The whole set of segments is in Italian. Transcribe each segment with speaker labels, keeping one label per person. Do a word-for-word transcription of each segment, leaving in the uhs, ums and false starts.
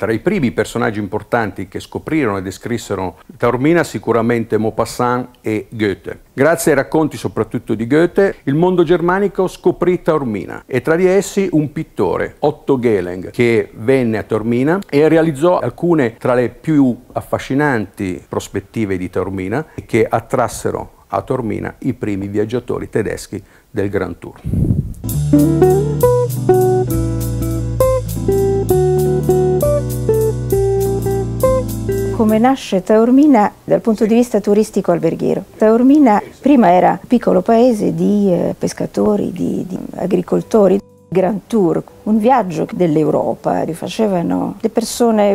Speaker 1: Tra i primi personaggi importanti che scoprirono e descrissero Taormina sicuramente Maupassant e Goethe. Grazie ai racconti soprattutto di Goethe, il mondo germanico scoprì Taormina e tra di essi un pittore, Otto Gehlen, che venne a Taormina e realizzò alcune tra le più affascinanti prospettive di Taormina che attrassero a Taormina i primi viaggiatori tedeschi del Grand Tour.
Speaker 2: Come nasce Taormina dal punto di vista turistico alberghiero? Taormina prima era un piccolo paese di eh, pescatori, di, di agricoltori. Grand Tour, un viaggio dell'Europa, li facevano le persone,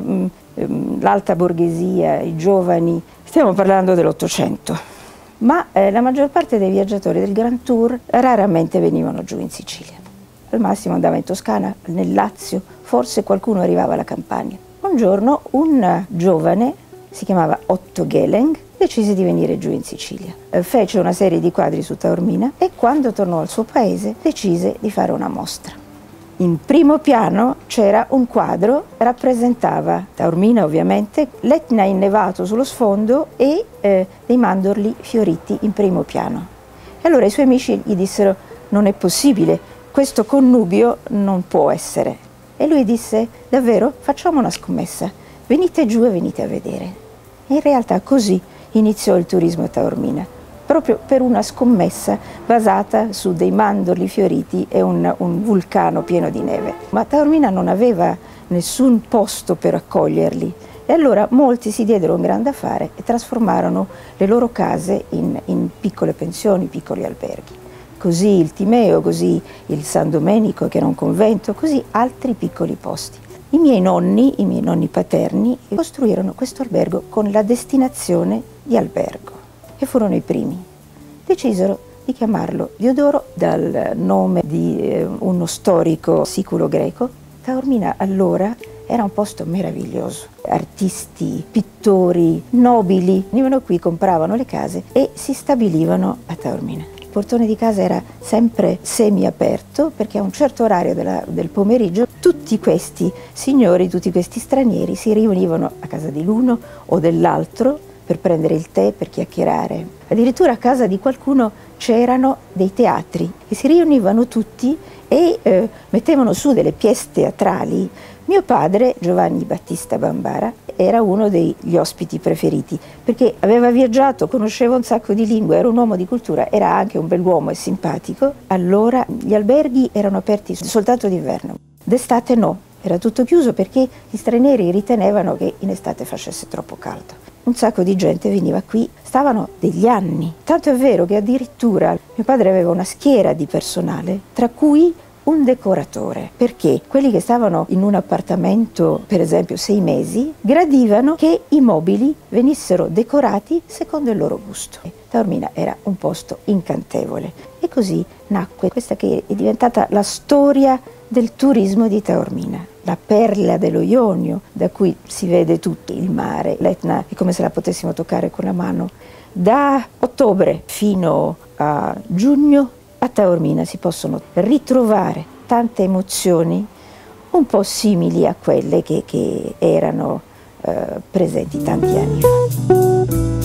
Speaker 2: l'alta borghesia, i giovani. Stiamo parlando dell'Ottocento. Ma eh, la maggior parte dei viaggiatori del Grand Tour raramente venivano giù in Sicilia. Al massimo andava in Toscana, nel Lazio, forse qualcuno arrivava alla Campania. Un giorno un giovane, si chiamava Otto Gehlen, decise di venire giù in Sicilia. Eh, fece una serie di quadri su Taormina e quando tornò al suo paese decise di fare una mostra. In primo piano c'era un quadro, rappresentava Taormina ovviamente, l'Etna innevato sullo sfondo e eh, dei mandorli fioriti in primo piano. E allora i suoi amici gli dissero: non è possibile, questo connubio non può essere. E lui disse: davvero? Facciamo una scommessa, venite giù e venite a vedere. E in realtà così iniziò il turismo a Taormina, proprio per una scommessa basata su dei mandorli fioriti e un, un vulcano pieno di neve. Ma Taormina non aveva nessun posto per accoglierli e allora molti si diedero un grande affare e trasformarono le loro case in, in piccole pensioni, piccoli alberghi. Così il Timeo, così il San Domenico, che era un convento, così altri piccoli posti. I miei nonni, i miei nonni paterni, costruirono questo albergo con la destinazione di albergo e furono i primi. Decisero di chiamarlo Diodoro dal nome di eh, uno storico siculo greco. Taormina allora era un posto meraviglioso. Artisti, pittori, nobili venivano qui, compravano le case e si stabilivano a Taormina. Il portone di casa era sempre semi-aperto perché a un certo orario della, del pomeriggio tutti questi signori, tutti questi stranieri si riunivano a casa di l'uno o dell'altro per prendere il tè, per chiacchierare. Addirittura a casa di qualcuno c'erano dei teatri e si riunivano tutti e eh, mettevano su delle pièce teatrali. Mio padre, Giovanni Battista Bambara, era uno degli ospiti preferiti perché aveva viaggiato, conosceva un sacco di lingue, era un uomo di cultura, era anche un bell'uomo e simpatico. Allora gli alberghi erano aperti soltanto d'inverno, d'estate no, era tutto chiuso perché gli stranieri ritenevano che in estate facesse troppo caldo. Un sacco di gente veniva qui, stavano degli anni, tanto è vero che addirittura mio padre aveva una schiera di personale, tra cui un decoratore, perché quelli che stavano in un appartamento, per esempio sei mesi, gradivano che i mobili venissero decorati secondo il loro gusto. Taormina era un posto incantevole e così nacque questa che è diventata la storia del turismo di Taormina, la perla dello Ionio, da cui si vede tutto il mare, l'Etna è come se la potessimo toccare con la mano. Da ottobre fino a giugno a Taormina si possono ritrovare tante emozioni un po' simili a quelle che, che erano eh, presenti tanti anni fa.